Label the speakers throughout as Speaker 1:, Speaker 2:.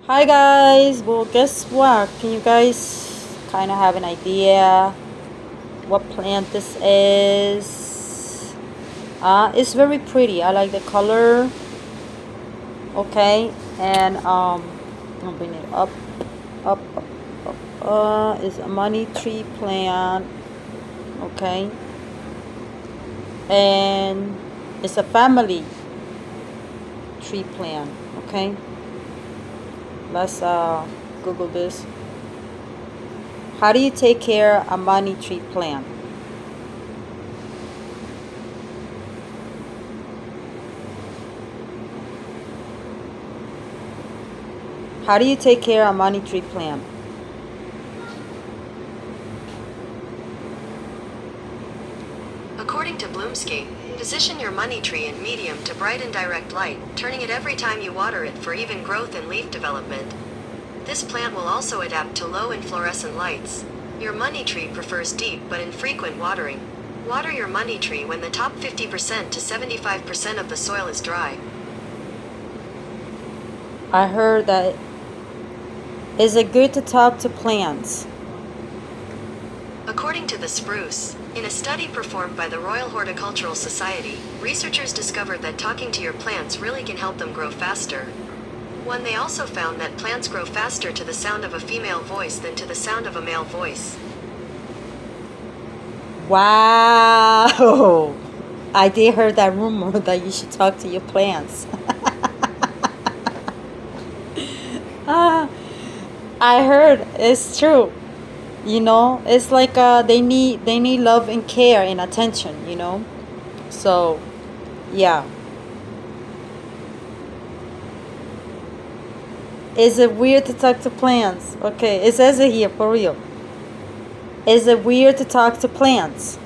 Speaker 1: Hi guys, well guess what? Can you guys kind of have an idea what plant this is? It's very pretty. I like the color. Okay, and I'll bring it up, up. It's a money tree plant. Okay, and it's a family tree plant. Okay, let's Google this. How do you take care of a money tree plant? How do you take care of a money tree plant?
Speaker 2: According to Bloomscape, position your money tree in medium to bright and direct light, turning it every time you water it for even growth and leaf development. This plant will also adapt to low and fluorescent lights. Your money tree prefers deep but infrequent watering. Water your money tree when the top 50% to 75% of the soil is dry.
Speaker 1: I heard that. Is it good to talk to plants?
Speaker 2: According to the spruce, in a study performed by the Royal Horticultural Society, researchers discovered that talking to your plants really can help them grow faster. They also found that plants grow faster to the sound of a female voice than to the sound of a male voice.
Speaker 1: Wow! I did hear that rumor that you should talk to your plants. I heard it's true. It's like they need love and care and attention. So, yeah. Is it weird to talk to plants? Okay, it says it here for real. Is it weird to talk to plants?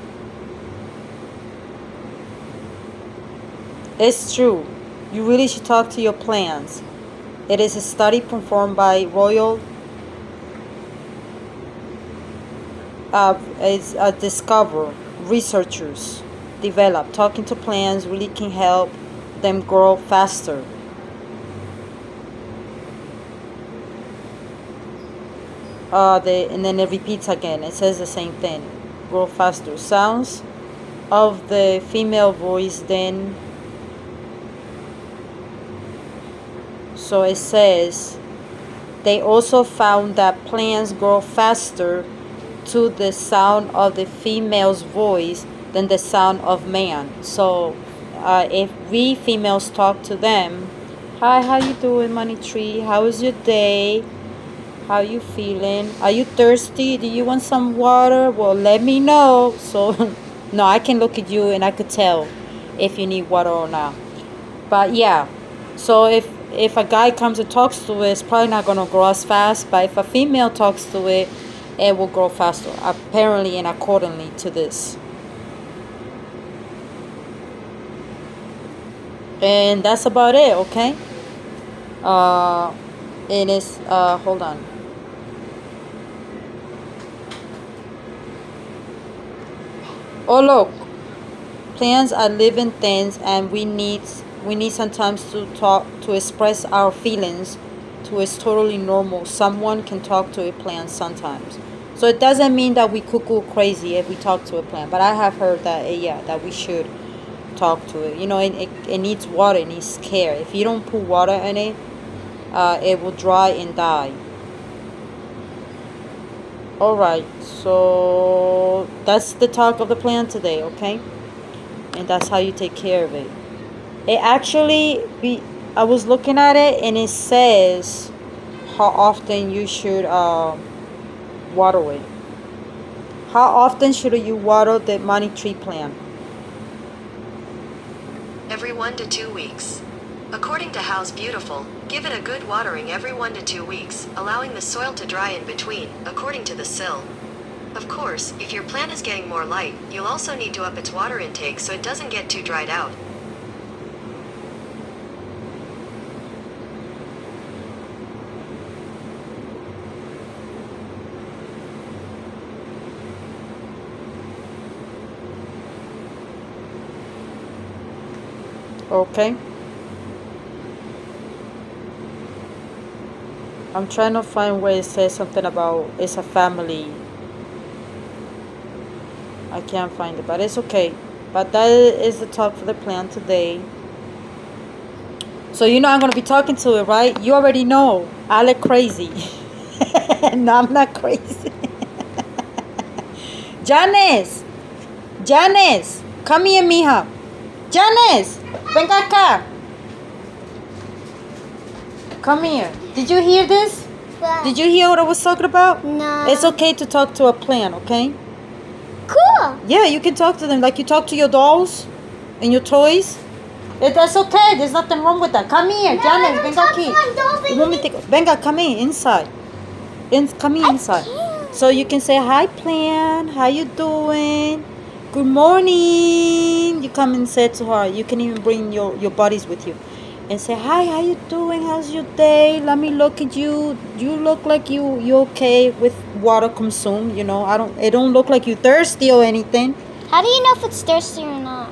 Speaker 1: It's true. You really should talk to your plants. It is a study performed by Royal. It's a discover researchers develop talking to plants really can help them grow faster. And then it repeats again. It says the same thing. Grow faster. Sounds of the female voice then. So it says they also found that plants grow faster to the sound of the female's voice than the sound of man. So if we females talk to them, hi, how you doing, money tree? How is your day? How you feeling? Are you thirsty? Do you want some water? Well, let me know. So no, I can look at you and I could tell if you need water or not. But yeah, so if a guy comes and talks to it, it's probably not gonna grow as fast. But if a female talks to it, it will grow faster, apparently and accordingly to this. And that's about it. Okay. It is. Hold on. Oh look, plants are living things, and we need sometimes to talk to express our feelings. To is totally normal. Someone can talk to a plant sometimes, so it doesn't mean that we cuckoo crazy if we talk to a plant. But I have heard that yeah, that we should talk to it. It needs water, it needs care. If you don't put water in it, it will dry and die. Alright, so that's the talk of the plant today, okay? And that's how you take care of it. It actually, I was looking at it and it says how often you should water it. How often should you water the money tree plant?
Speaker 2: Every 1 to 2 weeks. According to House Beautiful, give it a good watering every 1 to 2 weeks, allowing the soil to dry in between, according to the sill. Of course, if your plant is getting more light, you'll also need to up its water intake so it doesn't get too dried out.
Speaker 1: Okay. I'm trying to find where it says something about it's a family. I can't find it, but it's okay. But that is the talk for the plan today. So you know I'm gonna be talking to it, right? You already know. I look crazy. No, I'm not crazy. Janice, Janice, come here, mija. Janice, venga acá. Come here. Did you hear this?
Speaker 3: What?
Speaker 1: Did you hear what I was talking about?
Speaker 3: No.
Speaker 1: It's okay to talk to a plant, okay?
Speaker 3: Cool.
Speaker 1: Yeah, you can talk to them like you talk to your dolls and your toys. That's okay. There's nothing wrong with that. Come here, Janice. Venga aquí. Un momentico. Venga, come in inside. Come in inside.
Speaker 3: can't.
Speaker 1: So you can say hi, plant. How you doing? Good morning. You come and say to her. You can even bring your buddies with you, and say hi. How you doing? How's your day? Let me look at you. You look like you okay with water consumed. You know, it don't look like you thirsty or anything.
Speaker 3: How do you know if it's thirsty or not?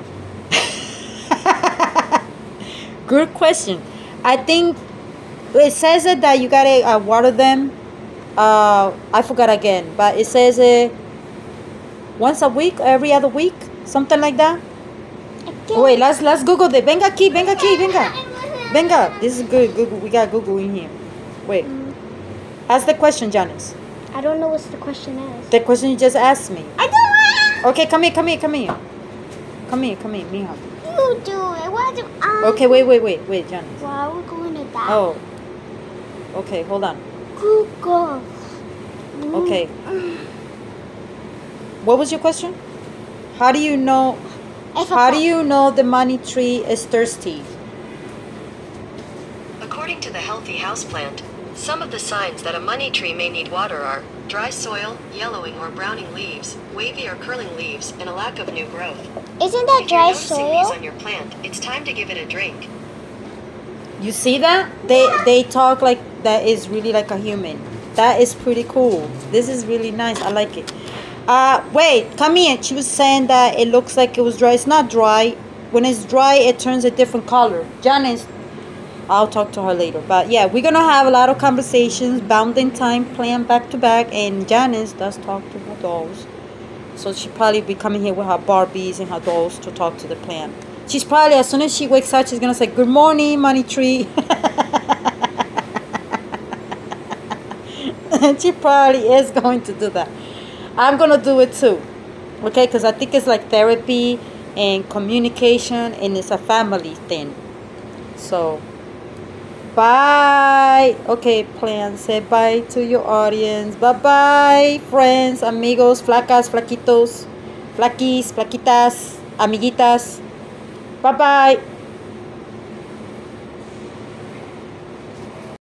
Speaker 1: Good question. I think it says that you gotta water them. I forgot again, but it says once a week, every other week, something like that. Wait, let's Google it. Venga aquí, venga aquí, venga. Venga, this is good. Google. We got Google in here. Wait. Ask the question, Janice.
Speaker 3: I don't know what the question is.
Speaker 1: The question you just asked me.
Speaker 3: I don't know.
Speaker 1: Okay, come here. Come here, mija.
Speaker 3: You do it. What do I?
Speaker 1: Okay, wait, Janice.
Speaker 3: Why are we going to that?
Speaker 1: Oh. Okay, hold on.
Speaker 3: Google.
Speaker 1: Okay. What was your question? How do you know the money tree is thirsty?
Speaker 2: According to the healthy houseplant, some of the signs that a money tree may need water are dry soil, yellowing or browning leaves, wavy or curling leaves, and a lack of new growth.
Speaker 3: Isn't that
Speaker 2: If you're
Speaker 3: dry
Speaker 2: noticing these
Speaker 3: soil?
Speaker 2: on your plant, it's time to give it a drink.
Speaker 1: You see that? They talk like that is really like a human. That is pretty cool. This is really nice. I like it. Wait, come here. She was saying that it looks like it was dry. It's not dry. When it's dry, it turns a different color. Janice, I'll talk to her later. But yeah, we're gonna have a lot of conversations, bound in time, playing back to back, and Janice does talk to her dolls. So she'll probably be coming here with her Barbies and her dolls to talk to the plant. She's probably, as soon as she wakes up, she's gonna say, "Good morning, money tree." She probably is going to do that. I'm gonna do it too, okay? Because I think it's like therapy and communication, and it's a family thing. So, bye. Okay, plan. Say bye to your audience. Bye bye, friends, amigos, flacas, flaquitos, flaquis, flaquitas, amiguitas. Bye bye.